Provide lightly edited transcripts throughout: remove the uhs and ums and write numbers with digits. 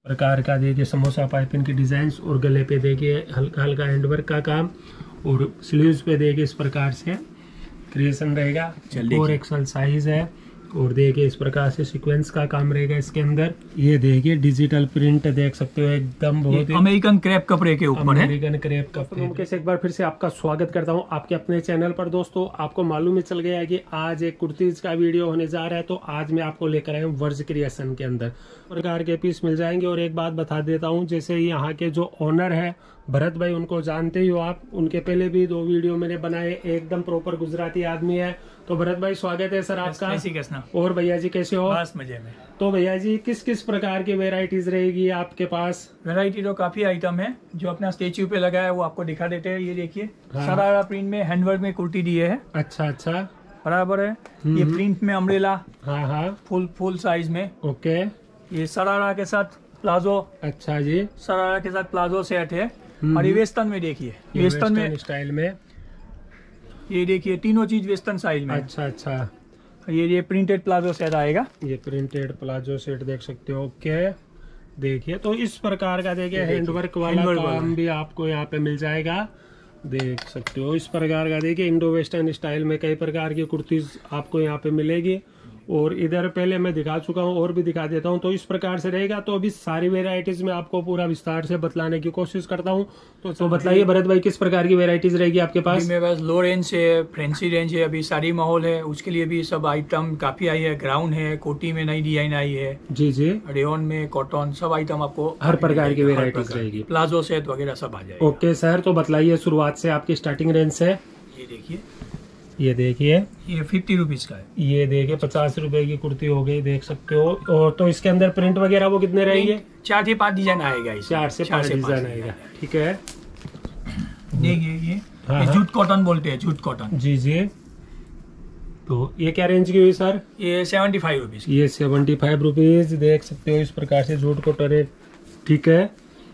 प्रकार का देखिए समोसा पाइपिंग की डिजाइन और गले पे देखिए हल्का हल्का हैंडवर्क का काम और स्लीव्स पे देखिए इस प्रकार से क्रिएशन रहेगा। और एक्सल साइज है और देखिए इस प्रकार से सीक्वेंस का काम रहेगा इसके अंदर। ये देखिए डिजिटल प्रिंट देख सकते हो एकदम बहुत अमेरिकन क्रेप कपड़े के ऊपर है। अमेरिकन क्रेप कपड़े कैसे एक बार फिर से आपका स्वागत करता हूं आपके अपने चैनल पर। दोस्तों आपको मालूम ही चल गया है कि आज एक कुर्तीज का वीडियो होने जा रहा है, तो आज मैं आपको लेकर आया हूँ वर्ज क्रिएशन के अंदर प्रकार के पीस मिल जाएंगे। और एक बात बता देता हूँ, जैसे यहाँ के जो ओनर है भरत भाई, उनको जानते ही हो आप, उनके पहले भी 2 वीडियो मैंने बनाए, एकदम प्रॉपर गुजराती आदमी है। तो भरत भाई स्वागत है सर आपका। और भैया जी कैसे हो? बस मजे में। तो भैया जी किस किस प्रकार की वेराइटीज रहेगी आपके पास? वैरायटी तो काफी आइटम है। जो अपना स्टेच्यू पे लगा है वो आपको दिखा देते हैं। ये देखिए शरारा प्रिंट में हैंडवर्क में कुर्ती दी है। अच्छा अच्छा बराबर है। ये प्रिंट में अम्ब्रेला, हाँ हाँ, फुल साइज में। ओके। ये शरारा के साथ प्लाजो। अच्छा जी, शरारा के साथ प्लाजो सेट है। और ये वेस्टर्न में देखिए, वेस्टर्न में स्टाइल में ये देखिए तीनों चीज वेस्टर्न साइज में। अच्छा अच्छा, ये प्रिंटेड प्लाजो सेट आएगा। ये प्रिंटेड प्लाजो सेट देख सकते हो। ओके देखिए, तो इस प्रकार का देखिए हैंडवर्क वाला काम भी आपको यहाँ पे मिल जाएगा, देख सकते हो। इस प्रकार का देखिए इंडो वेस्टर्न स्टाइल में कई प्रकार की कुर्तीज आपको यहाँ पे मिलेगी। और इधर पहले मैं दिखा चुका हूँ और भी दिखा देता हूँ, तो इस प्रकार से रहेगा। तो अभी सारी वेराइटीज में आपको पूरा विस्तार से बतलाने की कोशिश करता हूँ। तो बताइए भरत भाई किस प्रकार की वेराइटीज रहेगी आपके पास? मेरे पास लो रेंज है, फैंसी रेंज है। अभी साड़ी माहौल है, उसके लिए भी सब आइटम काफी आई है। ग्राउंड है, कोटी में नई डिजाइन आई है। जी जी, रेयन में, कॉटन, सब आइटम आपको हर प्रकार की वेराइटीज रहेगी। प्लाजो सेट वगैरह सब आ जाएगा। ओके सर, तो बताइए शुरुआत से आपकी स्टार्टिंग रेंज से। ये देखिए, ये देखिए, ये 50 रुपीज का है। ये देखिए 50 रुपए की कुर्ती हो गई, देख सकते हो। और तो इसके अंदर प्रिंट वगैरह वो कितने रहेंगे? 4 से 5 डिजाइन आएगा। 4 से 5 डिजाइन आएगा, ठीक है। देखिए ये जूट कॉटन बोलते हैं, जूट कॉटन। जी जी, तो ये क्या रेंज की हुई सर? ये 75 रुपीज। ये 75 रुपीज, देख सकते हो इस प्रकार से जूट कॉटन है, ठीक है।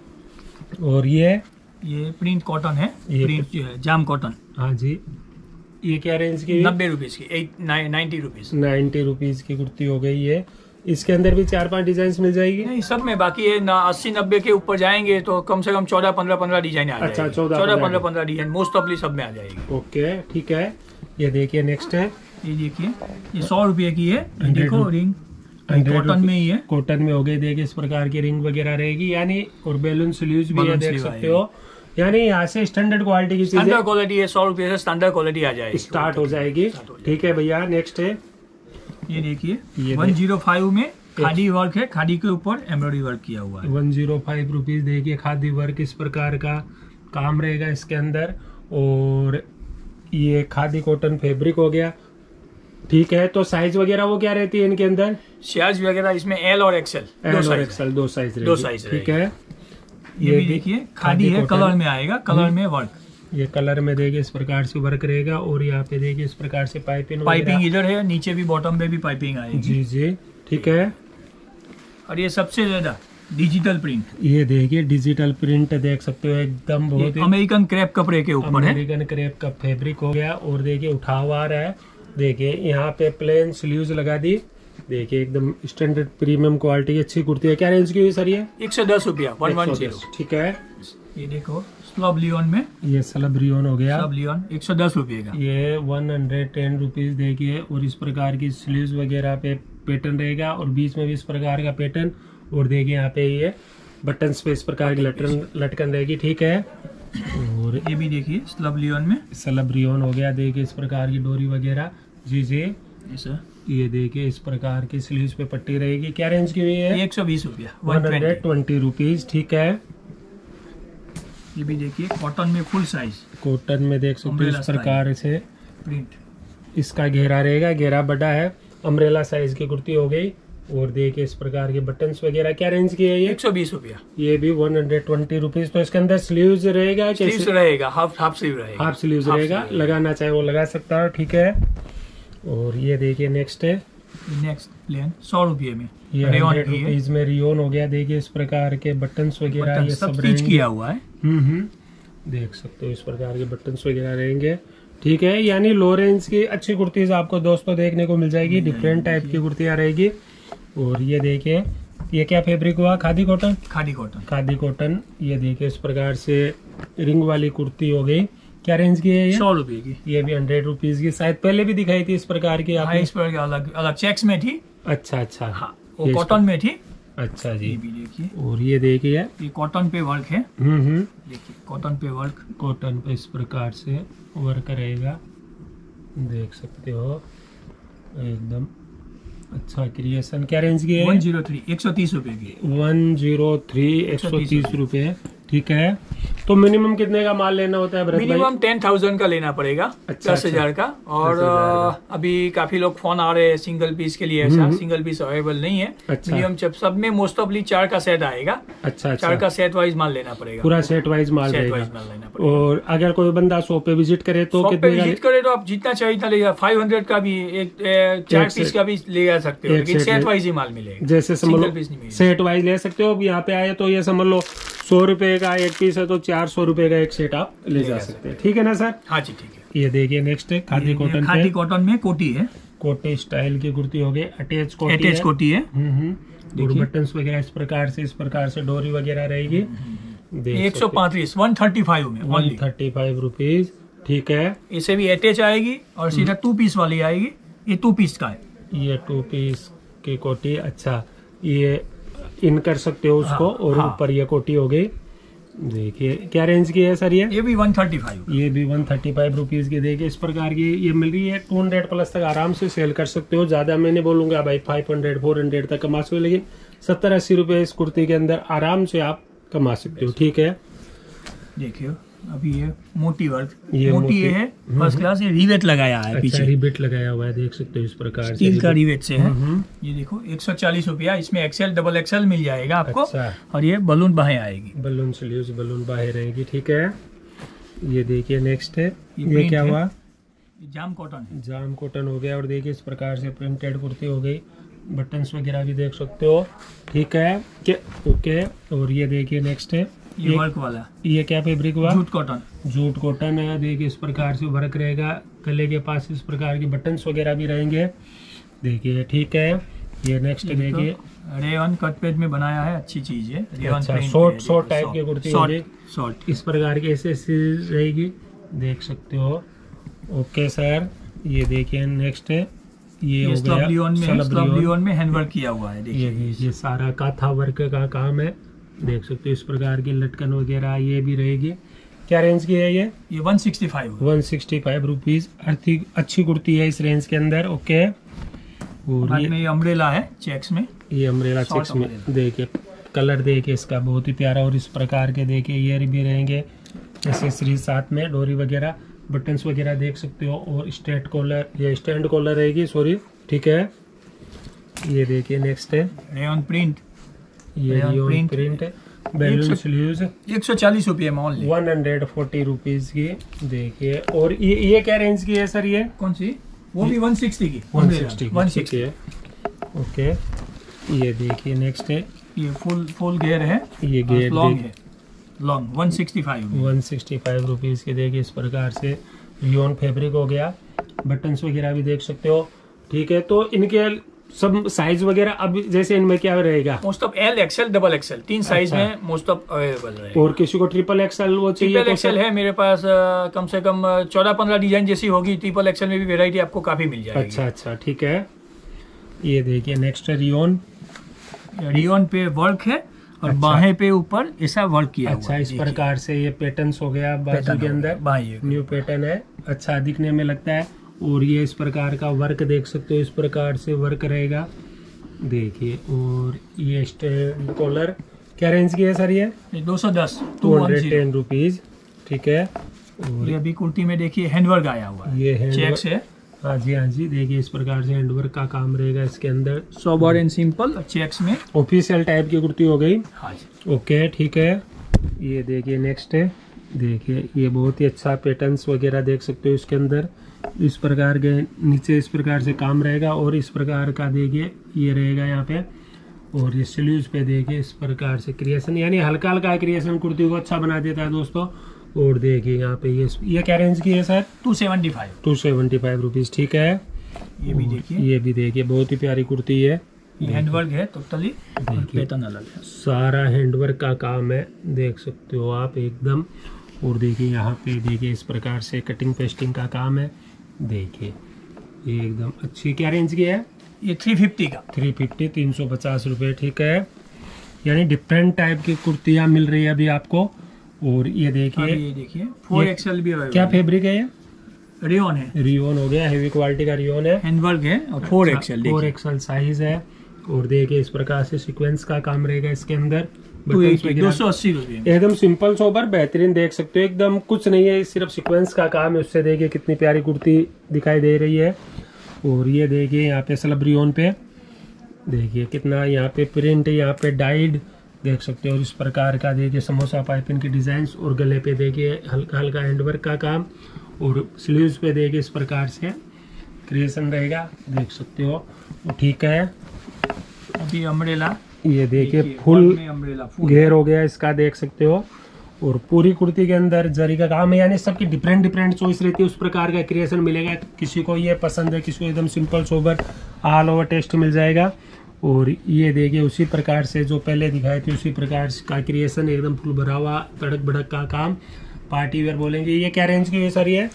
और ये प्रिंट कॉटन है, प्रिंट जो है जाम कॉटन। हाँ जी, ये क्या रेंज की? 90 रुपीज की, 90 रुपीज। 90 रुपीज की कुर्ती हो गई है। इसके अंदर भी 4-5 डिजाइन मिल जाएगी? नहीं, सब में बाकी है ना। 80-90 के ऊपर जाएंगे तो कम से कम 14-15 डिजाइन आ जाएगी। अच्छा, 14-15 डिजाइन मोस्ट ऑफली सब में आ जाएगी। ओके ठीक है। ये देखिए नेक्स्ट है, ये देखिए, ये 100 रुपए की है। देखो रिंग कॉटन में ही है, कॉटन में हो गई। देखिए इस प्रकार की रिंग वगैरह रहेगी, यानी और बैलून स्लीव्स भी है, देख सकते हो। यानी यहाँ से स्टैंडर्ड क्वालिटी की चीजें, स्टैंडर्ड क्वालिटी है। 100 रुपए से स्टैंडर्ड क्वालिटी आ जाएगी, स्टार्ट हो जाएगी। ठीक है भैया, नेक्स्ट है। ये देखिए 105 में खादी वर्क है, खादी के ऊपर एम्ब्रॉयडरी वर्क किया हुआ है। 105 रुपीज। देखिए खादी वर्क इस प्रकार का काम रहेगा इसके अंदर। और ये खादी कॉटन फैब्रिक हो गया, ठीक है। तो साइज वगैरह वो क्या रहती है इनके अंदर? साइज वगैरह इसमें एल और एक्सएल, दो साइज, ठीक है। ये भी देखिए खादी है, कलर में आएगा, कलर में वर्क। ये कलर में देखिए इस प्रकार से वर्क रहेगा। और यहाँ पे देखिए इस प्रकार से पाइपिंग इधर है, नीचे भी बॉटम पे भी पाइपिंग आएगी। जी जी, ठीक है। और ये सबसे ज्यादा डिजिटल प्रिंट, ये देखिए डिजिटल प्रिंट देख सकते हो एकदम बहुत अमेरिकन क्रेप कपड़े के ऊपर है। अमेरिकन क्रेप का फैब्रिक हो गया। और देखिए उठावा आ रहा है, देखिए यहाँ पे प्लेन स्लीव्स लगा दी। देखिए एकदम स्टैंडर्ड प्रीमियम क्वालिटी की अच्छी कुर्ती है। क्या रेंज की हुई सर ये? 110 रुपया, 110, ठीक है। ये देखो स्लब लियोन में, ये स्लब रियोन हो गया, स्लब लियोन 110 रुपये का। ये 110 रुपीज। देखिए और इस प्रकार की स्लीव्स वगैरह पे पैटर्न रहेगा और बीच में भी इस प्रकार का पैटर्न। और देखिए यहाँ पे ये बटन पे इस प्रकार की लटकन रहेगी, ठीक है। और ये भी देखिए स्लब लियोन में, स्लब रियोन हो गया। देखिए इस प्रकार की डोरी वगैरह, जी जी। ये देखिए इस प्रकार की स्लीव्स पे पट्टी रहेगी। क्या रेंज की हुई है? 120 रुपया, 120 रुपीज, ठीक है। ये भी देखिए कॉटन में फुल साइज, कॉटन में देख सकते हो इस प्रकार से प्रिंट। इसका घेरा रहेगा, घेरा बड़ा है, अम्ब्रेला साइज की कुर्ती हो गई। और देखिए इस प्रकार के बटन्स वगैरह। क्या रेंज की है ये? 120 रुपया, ये भी 120 रुपीज। तो इसके अंदर स्लीव्स रहेगा, स्लीव्स रहेगा, हाफ स्लीव रहेगा, हाफ स्लीव्स रहेगा। लगाना चाहे वो लगा सकता है, ठीक है। और ये देखिए नेक्स्ट है, नेक्स्ट प्लेन 100 रुपये में, ये 100 रुपीज में रियोन हो गया। देखिए इस प्रकार के बटन्स वगैरह ये सब किया हुआ है। देख सकते हो इस प्रकार के बटन्स वगैरह रहेंगे, ठीक है। यानी लो रेंज की अच्छी कुर्तीज आपको दोस्तों देखने को मिल जाएगी। डिफरेंट टाइप की कुर्तियां रहेगी। और ये देखिए ये क्या फैब्रिक हुआ? Khadi cotton. Khadi cotton. Khadi cotton. ये देखिए इस प्रकार से रिंग वाली कुर्ती हो गई। क्या रेंज की है ये? 100 रुपए की। ये भी 100 रुपीज की। शायद पहले भी दिखाई थी इस प्रकार की आपने? इस प्रकार अलग अलग चेक्स में थी। अच्छा अच्छा। हाँ, वो कॉटन में थी। अच्छा जी। ये भी देखिए। और ये देखिए ये कॉटन पे वर्क है। देखिए कॉटन पे वर्क। कॉटन पे इस प्रकार से वर्क रहेगा, देख सकते हो एकदम अच्छा क्रिएशन। क्या रेंज की है? 103 130 रुपए की। 103 130 रुपए। ठीक है। तो मिनिमम कितने का माल लेना होता है भरत भाई? मिनिमम 10,000 का लेना पड़ेगा। अच्छा, 10,000 का। और 10,000 का। अभी काफी लोग फोन आ रहे हैं सिंगल पीस के लिए। ऐसा सिंगल पीस अवेलेबल नहीं है। अच्छा। मिनिमम सब में मोस्ट ऑफली 4 का सेट आएगा। अच्छा 4 का सेट वाइज माल लेना पड़ेगा। पूरा सेट वाइज माल सेट रहेगा। वाइज माल लेना पड़ेगा। और अगर कोई बंदा शॉप पे विजिट करे तो शॉप पे कितने विजिट करे तो आप जितना चाहिए इतना लेगा। 500 का भी 4 पीस का भी ले जा सकते हो, लेकिन सेट वाइज ही माल मिलेगा। जैसे समझ सिंगल लो पीस नहीं मिलेगा। सेट वाइज ले सकते हो। अब यहाँ पे आए तो ये समझ लो 100 रुपए का एक पीस है तो 400 रुपए का एक सेट आप ले जा सकते हैं। ठीक है ना सर? हाँ जी ठीक है। ये देखिए नेक्स्ट है खादी कॉटन। खादी कॉटन में कोटी है। कोटी स्टाइल की कुर्ती हो गई। अटैच कोटी अटैच है। कोटी है। और बटन्स वगैरह इस प्रकार से डोरी वगैरह रहेगी। 135 135 में ओनली। 135 रुपीज। ठीक है। इसे भी अटैच आएगी और सीधा 2 पीस वाली आएगी। ये 2 पीस का है। ये 2 पीस की कोटी। अच्छा, ये इन कर सकते हो उसको। और ऊपर ये कोटी हो गई। देखिए क्या रेंज की है सर ये भी 135। ये भी 135 रुपीज की। देखिए इस प्रकार की ये मिल रही है। 200 प्लस तक आराम से सेल कर सकते हो। ज्यादा मैं नहीं बोलूंगा भाई, 500 400 तक कमा सकते हो, लेकिन 70-80 रुपए इस कुर्ती के अंदर आराम से आप कमा सकते हो। ठीक है। देखिए अभी ये मोटी वर्क। ये मोटी है फर्स्ट क्लास। ये रिवेट लगाया है। अच्छा, पीछे रिबेट लगाया हुआ है, देख सकते हो इस प्रकार स्टील का रिवेट से है। ये देखो 140 रुपया। इसमें एक्सेल डबल एक्सेल मिल जाएगा आपको। अच्छा। और ये बलून बाहें आएगी। बलून स्लीव्स, बलून बाहर रहेगी। ठीक है। ये देखिए नेक्स्ट है। ये प्रिंट क्या है। हुआ? जाम कॉटन है। जाम कॉटन हो गया। और देखिए इस प्रकार से प्रिंटेड कुर्ती हो गई। बटन्स वगैरह भी देख सकते हो। ठीक है। ओके। और ये देखिए नेक्स्ट है। ये वर्क वाला। ये क्या फैब्रिक हुआ? Jute cotton. जूट कॉटन है। देखिए इस प्रकार से वर्क रहेगा। गले के पास इस प्रकार के बटन्स वगैरह भी रहेंगे। देखिए ठीक है। ये नेक्स्ट देखिए रेयन कट पेज में बनाया है। अच्छी चीज है। अच्छा, शॉर्ट टाइप की कुर्ती होगी। शॉर्ट इस प्रकार की ऐसे रहेगी, देख सकते हो। Okay sir. ये देखिए नेक्स्ट है। ये हो गया लियोन में हैंड वर्क किया हुआ है। ये सारा काथा वर्क का काम है, देख सकते हो। इस प्रकार की लटकन वगैरह ये भी रहेगी। क्या रेंज की है ये? 165 रुपीज। अच्छी कुर्ती है इस रेंज के अंदर। ओके। और ये अम्ब्रेला है चेक्स में। ये अम्ब्रेला चेक्स में। देखिए कलर देखिए इसका बहुत ही प्यारा। और इस प्रकार के देखिए ईयर भी रहेंगे, एक्सेसरीज साथ में, डोरी वगैरह, बटन्स वगैरह देख सकते हो। और स्ट्रेट कॉलर, ये स्टैंड कॉलर रहेगी, सॉरी। ठीक है। ये देखिए नेक्स्ट है रेयन प्रिंट। ये रियोन प्रिंट है। बैलून स्लीव्स 140 रुपये में ओनली। 140 रुपीज की। देखिए और ये क्या रेंज की है सर? ये कौन सी? वो भी 160 की। 160 है। ओके। ये देखिए नेक्स्ट है। ये फुल घेर है। ये घेर लॉन्ग है। लॉन्ग 165 रुपीज के। देखिए इस प्रकार से रियोन फैब्रिक हो गया। बटन्स वगैरह भी देख सकते हो। ठीक है। तो इनके सब साइज वगैरह अब जैसे इनमें क्या रहेगा? Most of L XL double XL 3 size में मोस्ट ऑफ अवेलेबल रहेगा। और किसी को ट्रिपल एक्सएल वो चाहिए? ट्रिपल एक्सएल है मेरे पास। कम से कम 14-15 डिजाइन जैसी होगी। ट्रिपल एक्सएल में भी वेरायटी आपको काफी मिल जाएगी। अच्छा ठीक है। ये देखिए नेक्स्ट रियोन पे वर्क है। और बाहें पे ऊपर ऐसा वर्क किया हुआ है। इस प्रकार से ये पैटर्न्स हो गया बाजू के अंदर। न्यू पैटर्न है, अच्छा दिखने में लगता है। और ये इस प्रकार का वर्क देख सकते हो। इस प्रकार से वर्क रहेगा, देखिए। और ये स्टैंड कॉलर क्या रेंज की है सर? ये 210 रुपीज। ठीक है। और ये अभी कुर्ती में देखिए हैंडवर्क आया हुआ है। ये चेक्स है। हाँ जी। देखिए इस प्रकार से हैंडवर्क का काम रहेगा इसके अंदर। सोबर एंड सिंपल चेक्स में ऑफिशियल टाइप की कुर्ती हो गई। हाँ जी। ओके ठीक है। ये देखिए नेक्स्ट है। देखिए ये बहुत ही अच्छा पैटर्न्स वगैरह देख सकते हो इसके अंदर। इस प्रकार के नीचे इस प्रकार से काम रहेगा। और इस प्रकार का देखिए ये रहेगा यहाँ पे। और ये स्लीव्स पे देखिए इस प्रकार से क्रिएशन, यानी हल्का हल्का क्रिएशन कुर्ती को अच्छा बना देता है दोस्तों। और देखिए यहाँ पे ये क्या रेंज की है सर? 275 रुपीज। ठीक है। ये भी देखिए बहुत ही प्यारी कुर्ती है। ये हैंडवर्क है टोटली, पैटर्न अलग है। सारा हैंडवर्क का काम है, देख सकते हो आप एकदम। और देखिए यहाँ पे देखिए इस प्रकार से कटिंग पेस्टिंग का काम है, देखिए ये एकदम अच्छी। क्या रेंज की है ये? 350 का। 350, 350 रुपये, ठीक है। यानी डिफरेंट टाइप की कुर्तियाँ मिल रही है अभी आपको। और ये देखिए 4XL भी है। क्या फैब्रिक है ये? रियोन है। रियोन हो गया, हेवी क्वालिटी का रियोन है, हैंडवर्क है और 4XL 4XL साइज है। और देखिए इस प्रकार से सीक्वेंस का काम रहेगा इसके अंदर। 280 रुपये, एकदम सिंपल सोबर बेहतरीन, देख सकते हो एकदम कुछ नहीं है, सिर्फ सीक्वेंस का काम है। उससे देखिए कितनी प्यारी कुर्ती दिखाई दे रही है। और ये देखिए यहाँ पे स्लब रियोन पे देखिए कितना यहाँ पे प्रिंट है, यहाँ पे डाइड देख सकते हो। और इस प्रकार का देखिए समोसा पाइपिंग की डिजाइन। और गले पे देखिए हल्का हल्का हैंडवर्क का काम। और स्लीव्स पे देखिए इस प्रकार से क्रिएशन रहेगा, देख सकते हो, ठीक है। अभी अम्ब्रेला, ये देखिए फुल घेर हो गया इसका, देख सकते हो। और पूरी कुर्ती के अंदर जरी का काम है, यानी सबकी डिफरेंट डिफरेंट चॉइस रहती है, उस प्रकार का क्रिएशन मिलेगा। किसी को ये पसंद है, किसी को एकदम simple sober all over taste मिल जाएगा। और ये देखिए उसी प्रकार से जो पहले दिखाए थे उसी प्रकार का क्रिएशन, एकदम फुल भरा हुआ तड़क भड़क का काम, पार्टी वेयर बोलेंगे। ये क्या रेंज की है सर? ये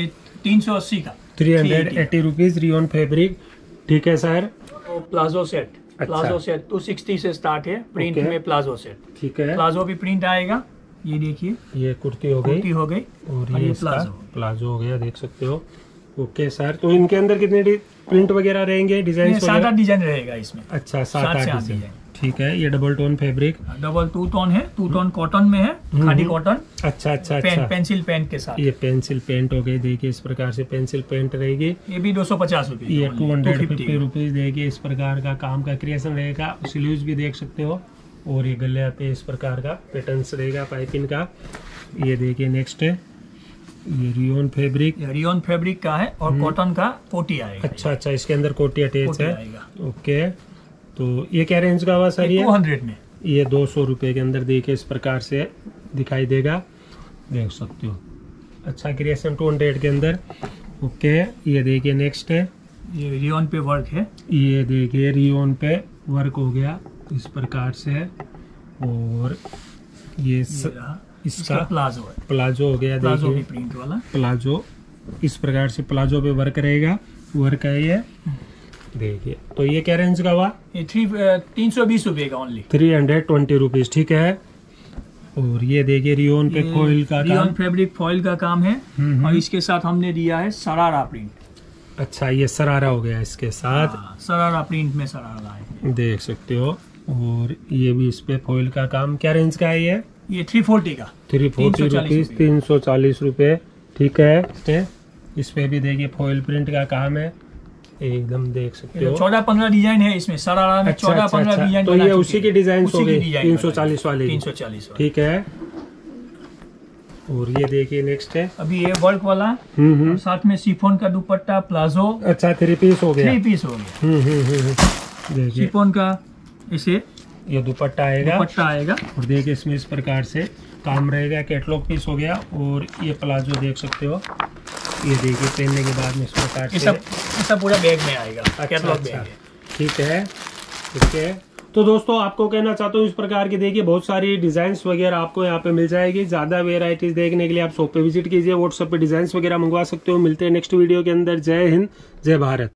380 का, 380 रुपीज, रियोन फैब्रिक, ठीक है sir. Palazzo set, palazzo set 260 से स्टार्ट है, प्रिंट में प्लाजो सेट, ठीक है। प्लाजो भी प्रिंट आएगा। ये देखिए ये कुर्ती हो गई, और ये प्लाजो हो गया, देख सकते हो। ओके सर, तो इनके अंदर कितने प्रिंट वगैरह रहेंगे, डिजाइन? 7 डिजाइन रहेगा इसमें। अच्छा, 7-8 डिजाइन, ठीक है। ये double tone fabric, double 2 tone है, 2 टोन कॉटन में है, खादी कॉटन। अच्छा, पेंसिल पेंट के साथ। ये पेंसिल पेंट हो गई, देखिए इस प्रकार से पेंसिल पेंट रहेगी। ये भी 250 रुपये, ये 250 रुपीज। देखिए इस प्रकार का काम का क्रिएशन रहेगा। स्लीव्स भी देख सकते हो। और ये गले पे इस प्रकार का पैटर्न्स रहेगा पाइपिंग का। ये देखिए नेक्स्ट है, ये रियोन फैब्रिक, रियोन फैब्रिक का है और कॉटन का कोटी आएगा। अच्छा, इसके अंदर कोटी अटैच है, ओके। तो ये क्या रेंज का हुआ सर? ये 200 में, ये 200 रुपये के अंदर देखिए इस प्रकार से दिखाई देगा, देख सकते हो। अच्छा क्रिएशन 200 के अंदर, ओके। ये देखिए नेक्स्ट है, ये रियोन पे वर्क है। ये देखिए रियोन पे वर्क हो गया इस प्रकार से। और ये इसका प्लाजो हो गया, देखिए प्रिंट वाला प्लाजो, इस प्रकार से प्लाजो पे वर्क रहेगा, वर्क है ये, देखिए। तो ये क्या रेंज का हुआ? ये 320 रुपये का ओनली, 320 रुपीज, ठीक है। और ये देखिए रियोन पे फॉइल का रियोन फैब्रिक फॉइल का काम है। और इसके साथ हमने दिया है सरारा प्रिंट। अच्छा, ये सरारा हो गया इसके साथ, सरारा प्रिंट में सरारा है, देख सकते हो। और ये भी इस पे फॉइल का काम। क्या रेंज का है ये? ये 340 का, 340 रुपीज, 340 रुपये, ठीक है। इस पे भी देखिए फॉइल प्रिंट का काम है, एकदम देख सकते हो। 14-15 डिजाइन है इसमें, सरारा में 14-15 डिजाइन। तो ये उसी की डिजाइन हो गई 340 वाली, 340, ठीक है। और ये देखिए नेक्स्ट है, अभी ये वर्क वाला, और साथ में शिफॉन का दुपट्टा, प्लाजो। अच्छा, 3 पीस हो गया, 3 पीस हो गया। देखिए शिफॉन का इसे ये दुपट्टा आएगा। और देखिए इसमें इस प्रकार से काम रहेगा, कैटलॉग पीस हो गया। और ये प्लाजो देख सकते हो, ये देखिए पहनने के बाद में इस प्रकार से सब पूरा बैग में आएगा। कैटलॉग बैग है, ठीक है। तो दोस्तों आपको कहना चाहता हूँ, इस प्रकार की देखिए बहुत सारी डिजाइन्स वगैरह आपको यहाँ पे मिल जाएगी। ज्यादा वेराइटीज देखने के लिए आप शॉप पे विजिट कीजिए, व्हाट्सएप पे डिजाइन्स वगैरह मंगवा सकते हो। मिलते हैं नेक्स्ट वीडियो के अंदर। जय हिंद, जय भारत।